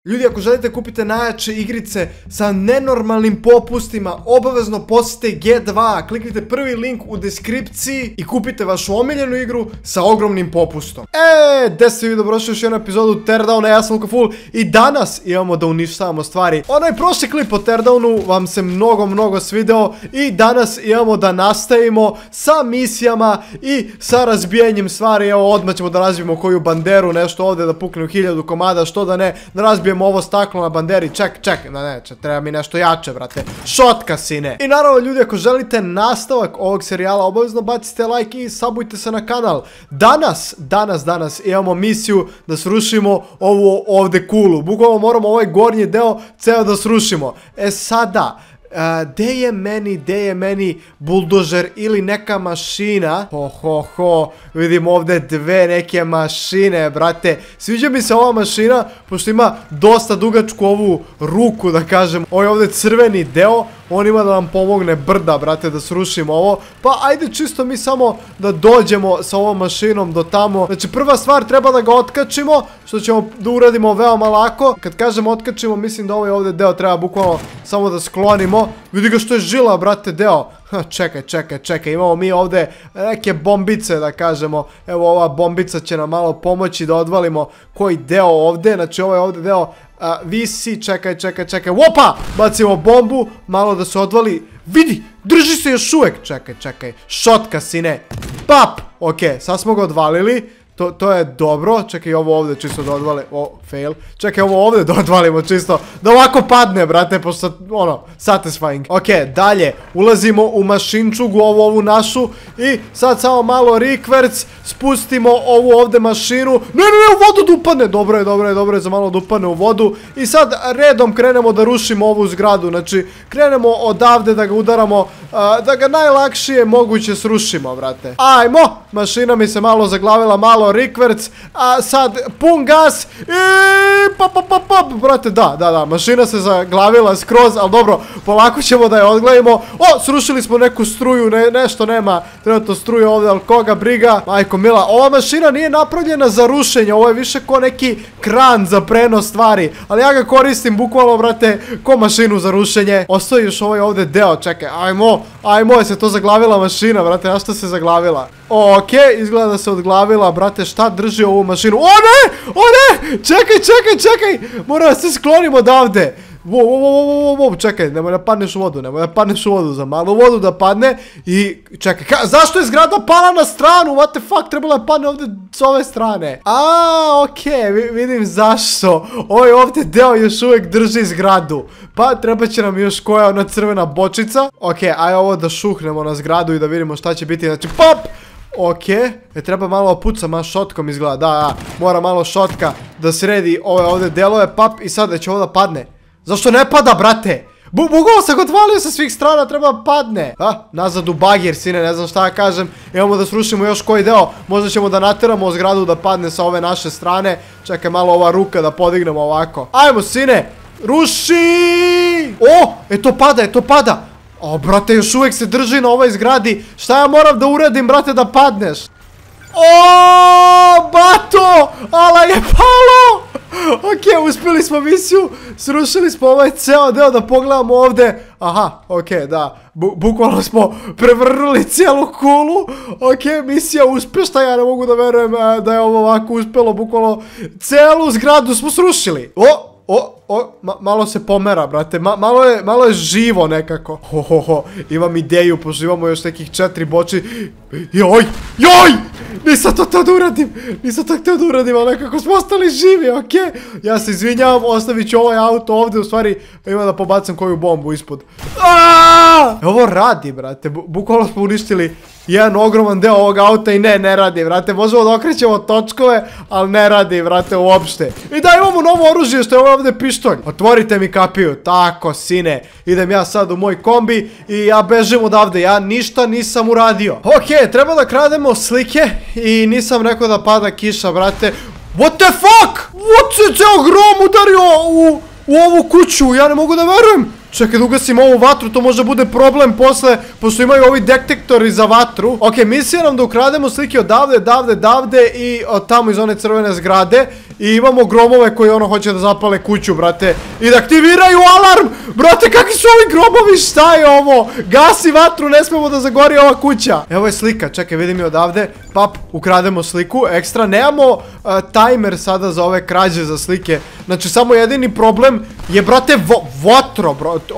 Ljudi, ako želite kupiti najjače igrice sa nenormalnim popustima, obavezno posjetite G2, kliknite prvi link u deskripciji i kupite vašu omiljenu igru sa ogromnim popustom. Gdje ste vi, dobrodošli još jednu epizodu Teardowna, ja sam Lukaful i danas imamo da uništavamo stvari. Onaj prošli klip o Teardownu vam se mnogo svideo i danas imamo da nastavimo sa misijama i sa razbijanjem stvari. Evo, odmah ćemo da razbijemo koju banderu, nešto ovdje da pukne u 1000 komada, što da ne, da razbijemo ovo staklo na banderi. Ček, treba mi nešto jače, brate. Šotka, sine. I naravno, ljudi, ako želite nastavak ovog serijala, obavezno bacite like i subujte se na kanal. Danas imamo misiju da srušimo ovu ovdje kulu. Bukvalno moramo ovaj gornji deo ceo da srušimo. E sada, gde je meni buldožer ili neka mašina? Vidim ovdje dve neke mašine, brate. Sviđa mi se ova mašina, pošto ima dosta dugačku ovu ruku, da kažem. Ovo je ovdje crveni deo, on ima da nam pomogne brda, brate, da srušimo ovo. Pa ajde čisto mi samo da dođemo sa ovom mašinom do tamo. Znači, prva stvar, treba da ga otkačimo, što ćemo da uradimo veoma lako. Kad kažem otkačimo, mislim da ovaj ovdje deo treba bukvalno samo da sklonimo. Vidi ga što je žila, brate, deo. Čekaj, imamo mi ovdje neke bombice, da kažemo. Evo, ova bombica će nam malo pomoći da odvalimo koji deo ovdje. Znači, ovaj ovdje deo visi, čekaj. Opa! Bacimo bombu, malo da se odvali. Vidi, drži se još uvek. Čekaj, šotka, sine. Pap! Ok, sad smo ga odvalili. To je dobro. Čekaj, ovo ovdje čisto da odvali. Fail. Čekaj, ovo ovdje da odvalimo čisto. Da ovako padne, brate, pošto, satisfying. Ok, dalje. Ulazimo u mašinčugu, ovu našu. I sad samo malo rikverc. Spustimo ovu ovdje mašinu. Ne, u vodu da upadne. Dobro je za malo da upadne u vodu. I sad redom krenemo da rušimo ovu zgradu. Znači, krenemo odavde da ga udaramo. Da ga najlakšije moguće srušimo, brate. Ajmo! Mašina mi se malo zaglavila, malo rikverc, a sad pun gas i brate, da, mašina se zaglavila skroz, ali dobro, polako ćemo da je odgledimo. Srušili smo neku struju, nešto nema trenutno struje ovdje, ali koga briga. Majko mila, ova mašina nije napravljena za rušenje, ovo je više ko neki kran za prenos stvari, ali ja ga koristim bukvalno, brate, ko mašinu za rušenje. Ostoji još ovaj ovdje deo, čekaj, ajmo, je se to zaglavila mašina, brate, na što se zaglavila? Ok, izgleda da se odglavila, brate, šta drži ovu mašinu? O ne! Čekaj! Moram da se sklonim odavde. Čekaj, nemoj da padneš u vodu, za malu vodu da padne. I čekaj, zašto je zgrada pala na stranu? What the fuck, trebala je padne ovdje s ove strane. Ok, vidim zašto. Ovaj ovdje deo još uvijek drži zgradu. Pa treba će nam još koja ona crvena bočica. Ok, aj ovo da šuhnemo na zgradu i da vidimo šta će biti. Znači, pop! Ok, treba malo opucam, šotkom izgleda, da, mora malo šotka da sredi ove ovdje delove, pap, i sad da će ovo da padne. Zašto ne pada, brate? Bukvalno se ga odvalio sa svih strana, treba padne. Nazad u bagir, sine, ne znam šta da kažem. Imamo da srušimo još koji deo, možda ćemo da nateramo zgradu da padne sa ove naše strane. Čekaj malo ova ruka da podignemo ovako. Ajmo, sine, ruši! To pada. Brate, još uvijek se drži na ovoj zgradi. Šta ja moram da uradim, brate, da padneš? Bato! Ala je palo! Ok, uspjeli smo misiju. Srušili smo ovaj ceo deo, da pogledamo ovdje. Aha, ok, da. Bukvalno smo prevrnuli cijelu kulu. Ok, misija uspješna. Ja ne mogu da verujem da je ovo ovako uspjelo. Bukvalno celu zgradu smo srušili. Malo se pomera, brate, malo je živo nekako. Imam ideju, pošto imamo još nekih 4 boči. Joj! Nisam to htio da uradim, ali nekako smo ostali živi, ok? Ja se izvinjavam, ostavit ću ovaj auto ovdje, u stvari ima da pobacam koju bombu ispod. Ovo radi, brate, bukvalno smo uništili jedan ogroman deo ovog auta i ne radi, brate, možemo da okrećemo točkove, ali ne radi, brate, uopšte. I da, imamo novo oružje, što je ovdje pištolj. Otvorite mi kapiju, tako, sine. Idem ja sad u moj kombi i ja bežim odavde, ja ništa nisam uradio. Ok, treba da krademo slike i nisam rekao da pada kiša, brate. What the fuck? What se ceo grom udario u ovu kuću, ja ne mogu da verujem. Čekaj da ugasim ovu vatru, to može bude problem posle, pošto imaju ovi detektori za vatru. Ok, misija nam da ukrademo slike odavde i od tamo iz one crvene zgrade. i imamo gromove koji ono hoće da zapale kuću, brate, i da aktiviraju alarm. Brate, kakvi su ovi gromovi, šta je ovo? Gasi vatru, ne smemo da zagori ova kuća. Evo je slika, čekaj, vidim je odavde. Pap, ukrademo sliku, ekstra. Nemamo tajmer sada za ove krađe za slike. Znači, samo jedini problem je, brate, vatro, brate.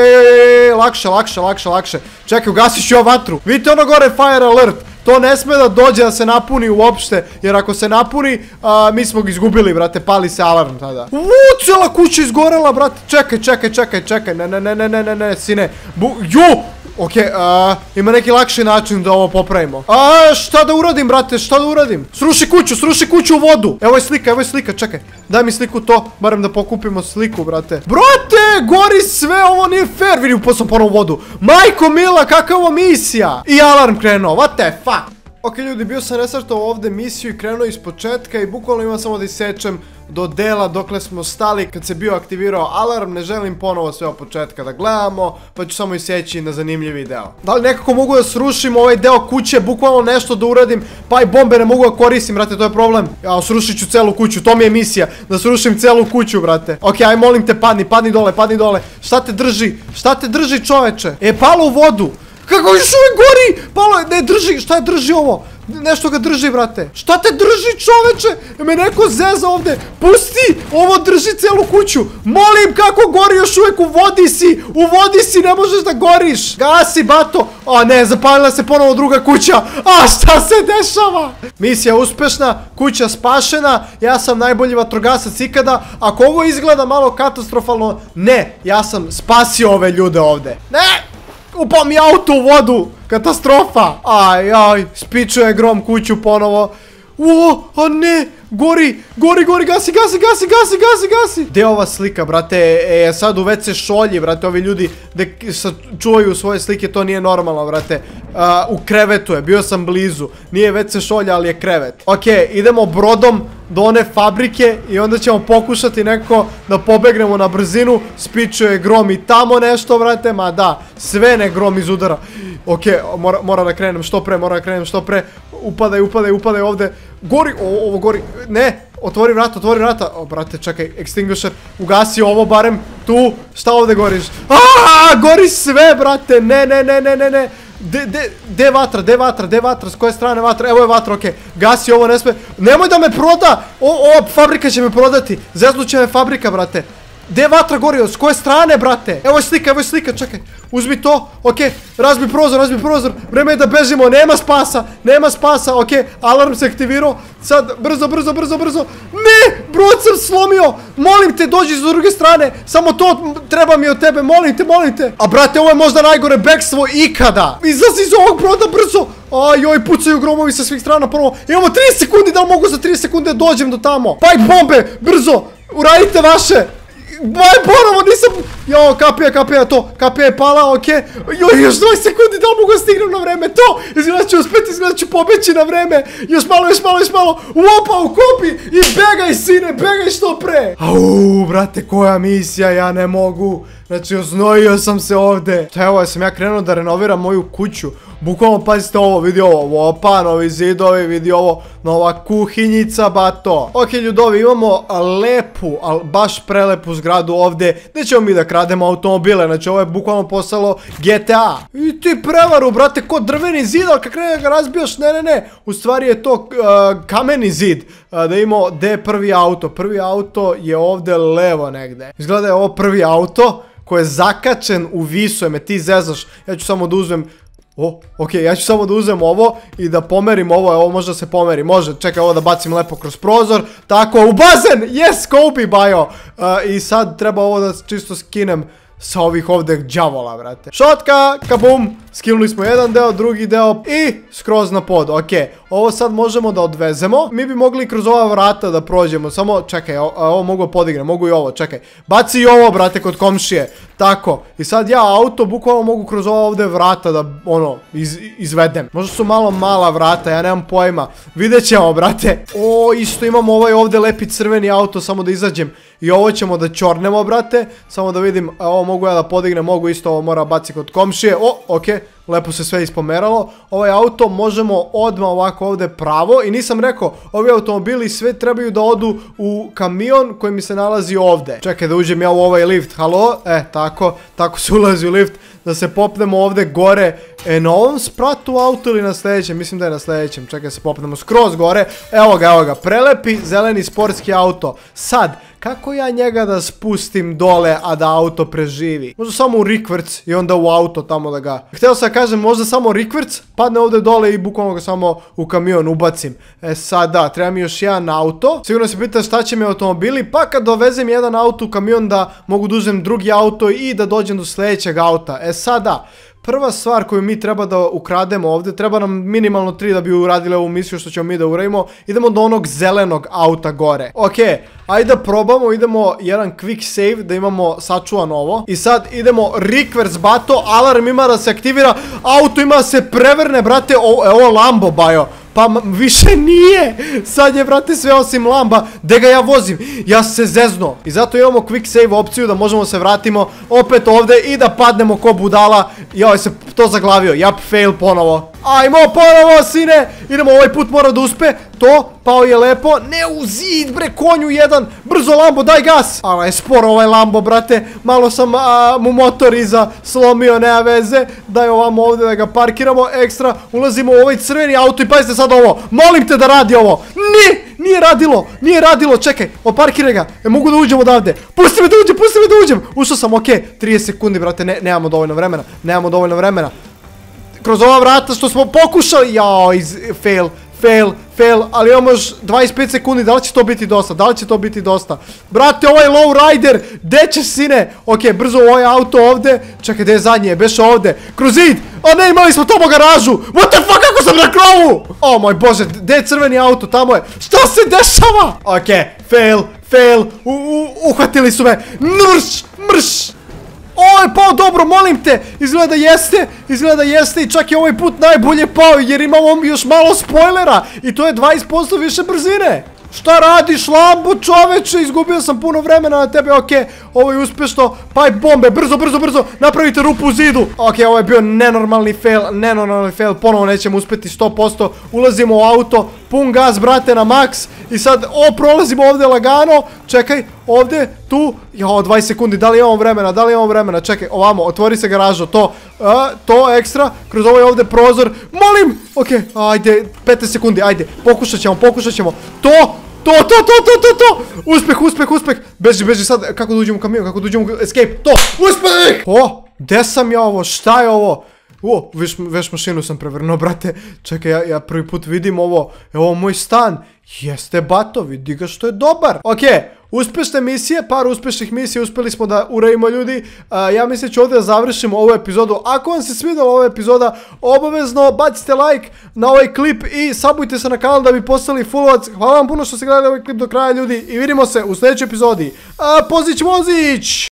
Lakše. Čekaj, ugasiš joj vatru. Vidite ono gore, fire alert. To ne sme da dođe da se napuni uopšte, jer ako se napuni, mi smo ga izgubili, brate, pali se alarm tada. Cijela kuća izgorela, brate. Čekaj. Ne, sine. Okej, ima neki lakši način da ovo popravimo. Šta da uradim, brate, šta da uradim? Sruši kuću u vodu. Evo je slika, čekaj. Daj mi sliku to, barem da pokupimo sliku, brate. Brate, gori sve, ovo nije fair. Vidim, posao ponovo u vodu. Majko mila, kakva ovo misija? I alarm krenuo, what the fuck? Ok, ljudi, bio sam restartao ovde misiju i krenuo iz početka i bukvalno imam samo da isečem do dela dokle smo stali kad se bio aktivirao alarm. Ne želim ponovo sve od početka da gledamo, pa ću samo iseći na zanimljivi deo. Da li nekako mogu da srušim ovaj deo kuće, bukvalno nešto da uradim, pa i bombe ne mogu da koristim, brate, to je problem. Ja, srušit ću celu kuću, to mi je misija, da srušim celu kuću, brate. Ok, aj molim te, padni dole. Šta te drži, čoveče? Palo u vodu. Kako još uvijek gori? Palo je, ne drži, šta je drži ovo? Nešto ga drži, brate. Šta te drži, čoveče? Me neko zeza ovde. Pusti, ovo drži celu kuću. Molim, kako gori, još uvijek u vodi si, ne možeš da goriš. Gasi, bato. Ne, zapalila se ponovo druga kuća. Šta se dešava? Misija uspešna, kuća spašena. Ja sam najbolji vatrogasac ikada. Ako ovo izgleda malo katastrofalno, ne, ja sam spasio ove ljude ovde. Ne! Upao mi auto u vodu! Katastrofa! Aj, spičuje grom kuću ponovo. Ne! Gori! Gasi! Gde je ova slika, brate? Sad u WC šolji, brate, ovi ljudi čuvaju svoje slike, to nije normalno, brate. U krevetu je, bio sam blizu. Nije WC šolja, ali je krevet. Ok, idemo brodom do one fabrike i onda ćemo pokušati nekako da pobegnemo na brzinu. Spičuje grom i tamo nešto, brate, ma da, sve ne grom iz udara. Ok, mora da krenem što pre. Upadaj ovde. Gori, ovo gori. Ne, otvori vrata. Brate, čekaj, extinguisher. Ugasi ovo barem. Tu, šta ovde goriš? Gori sve, brate. Ne. De vatra, s koje strane vatra? Evo je vatra, okej. Gasi ovo, ne sme. Nemoj da me proda. Ova fabrika će me prodati. Zeznut će me fabrika, brate. Gde vatra gori? S koje strane, brate? Evo je slika, čekaj. Uzmi to, okej. Razbi prozor. Vreme je da bežimo, nema spasa, okej. Alarm se aktivirao. Sad, brzo. Ne, brod sam slomio. Molim te, dođi s druge strane. Samo to treba mi od tebe, molim te. A brate, ovo je možda najgore bekstvo ikada. Izlazi iz ovog broda, brzo. Joj, pucaju gromovi sa svih strana prvo. Imamo 30 sekundi, da li mogu za 30 sekundi da dođem do tamo? Pa i bombe, brzo, uradite vaše. Ponovo nisam. Jo, kapija je pala, okej. Joj, još 20 sekundi, da li mogu da stignem na vreme? To, izgleda ću pobeći na vreme. Još malo. Uopa, ukopi i begaj, sine, begaj što pre. Brate, koja misija, ja ne mogu. Znači, oznojio sam se ovde. Evo, sam ja krenuo da renoviram moju kuću. Bukvalno, pazite ovo, vidi ovo. Opa, novi zidovi, vidi ovo. Nova kuhinjica, bato. Ok, ljudovi, imamo lepu, ali baš prelepu zgradu ovde. Gde ćemo mi da krademo automobile? Znači, ovo je bukvalno postalo GTA. I ti prevaru, brate, ko drveni zid, ali kad krene ga razbijaš, ne. U stvari je to kameni zid. Da imamo, gde je prvi auto? Prvi auto je ovde levo negde. Izgleda je ovo prvi auto koji je zakačen u visu, me ti zezaš. Ja ću samo da uzmem. Ok, ja ću samo da uzem ovo i da pomerim ovo može da se pomeri, može, čekaj ovo da bacim lepo kroz prozor, tako, u bazen, yes, Kobe, bajo, i sad treba ovo da čisto skinem sa ovih ovdje đavola, brate. Šotka, kabum, skinuli smo jedan deo, drugi deo i skroz na pod, ok. Ovo sad možemo da odvezemo, mi bi mogli kroz ova vrata da prođemo, samo čekaj, ovo mogu podignem, mogu i ovo, čekaj. Baci i ovo, brate, kod komšije, tako. I sad ja auto bukvalno mogu kroz ova ovdje vrata da, izvedem. Možda su malo mala vrata, ja nemam pojma. Vidjet ćemo, brate. Isto imamo ovaj ovdje lepi crveni auto, samo da izađem. I ovo ćemo da čornemo, brate. Samo da vidim, ovo mogu ja da podignem, mogu isto ovo mora baci kod komšije. Ok, lepo se sve ispomeralo. Ovaj auto možemo odmah ovako ovde pravo i nisam rekao, ovi automobili sve trebaju da odu u kamion koji mi se nalazi ovde. Čekaj da uđem ja u ovaj lift, halo? Tako se ulazi u lift, da se popnemo ovde gore. Na ovom spratu auto ili na sljedećem? Mislim da je na sljedećem, čekaj da se popnemo skroz gore. Evo ga, prelepi zeleni sportski auto. Sad, kako ja njega da spustim dole, a da auto preživi? Možda samo u rikvrc i onda u auto tamo da ga... Htio sam da kažem, možda samo rikvrc, padne ovdje dole i bukvalno ga samo u kamion ubacim. Sad da, treba mi još jedan auto. Sigurno se pita šta će mi automobili, pa kad dovezem jedan auto u kamion da mogu da uzem drugi auto i da dođem do sljedećeg auta. Sad da. Prva stvar koju mi treba da ukrademo ovdje, treba nam minimalno 3 da bi uradili ovu misiju što ćemo mi da uradimo. Idemo do onog zelenog auta gore. Ok, ajde da probamo, idemo jedan quick save da imamo sačuvan ovo. I sad idemo reverse bato, alarm ima da se aktivira, auto ima da se prevrne, brate, ovo Lambo, bajo. Pa više nije. Sad je, brate, sve osim Lamba. Gde ga ja vozim? Ja se zezno. I zato imamo quick save opciju da možemo se vratimo opet ovde i da padnemo ko budala. Joj, se to zaglavio. Jap, fail ponovo. Ajmo ponovo, sine. Idemo, ovaj put mora da uspe. To, pao je lepo. Ne u zid, bre, konju jedan. Brzo, Lambo, daj gas. Ali je sporo ovaj Lambo, brate. Malo sam mu motor iza slomio, nema veze. Daj ovamo ovde da ga parkiramo ekstra. Ulazimo u ovaj crveni auto i pazite sad ovo. Molim te da radi ovo. Nije radilo, čekaj. Oparkiraj ga. Mogu da uđem odavde. Pusti me da uđem. Ušao sam, ok. 30 sekundi, brate, nemamo dovoljno vremena. Kroz ova vrata što smo pokušali. Jao, fail, ali imamo još 25 sekundi, da li će to biti dosta? Brate, ovaj low rider, gde ćeš, sine? Ok, brzo ovaj auto ovde, čekaj, gde je zadnje, beše ovde, kroz zid, a ne, imali smo tamo garažu, what the fuck, kako sam na krovu? O moj bože, gde je crveni auto, tamo je, šta se dešava? Ok, fail, uhvatili su me, mrš! Ovo je pao dobro, molim te. Izgleda jeste i čak je ovaj put najbolje pao jer imamo još malo spoilera i to je 20% više brzine. Šta radiš, Lambo, čoveče? Izgubio sam puno vremena na tebe, ok. Ovo je uspešno, paj bombe, brzo, napravite rupu u zidu. Ok, ovo je bio nenormalni fail, ponovo nećemo uspeti 100%. Ulazimo u auto, pun gas, brate, na max. I sad, prolazimo ovdje lagano. Čekaj, ovdje, tu. Jo, 20 sekundi, da li imamo vremena? Čekaj, ovamo, otvori se garažo, to ekstra. Kroz ovaj ovdje prozor, molim. Ok, ajde, 15 sekundi, ajde, pokušat ćemo. To! Uspeh! Beži sad, kako da uđem u kamion, escape, to! Uspeh! Gde sam ja ovo, šta je ovo? Veš mašinu sam prevrnuo, brate. Čekaj, ja prvi put vidim ovo. Evo moj stan. Jeste, bato, vidi ga što je dobar. Ok, uspešne misije, par uspešnih misija uspeli smo da uradimo, ljudi. Ja mislim ću ovdje da završimo ovu epizodu. Ako vam se svidela ova epizoda, obavezno bacite like na ovaj klip i subujte se na kanal da bi postali followac. Hvala vam puno što ste gledali ovaj klip do kraja, ljudi, i vidimo se u sljedećoj epizodi. Pozić!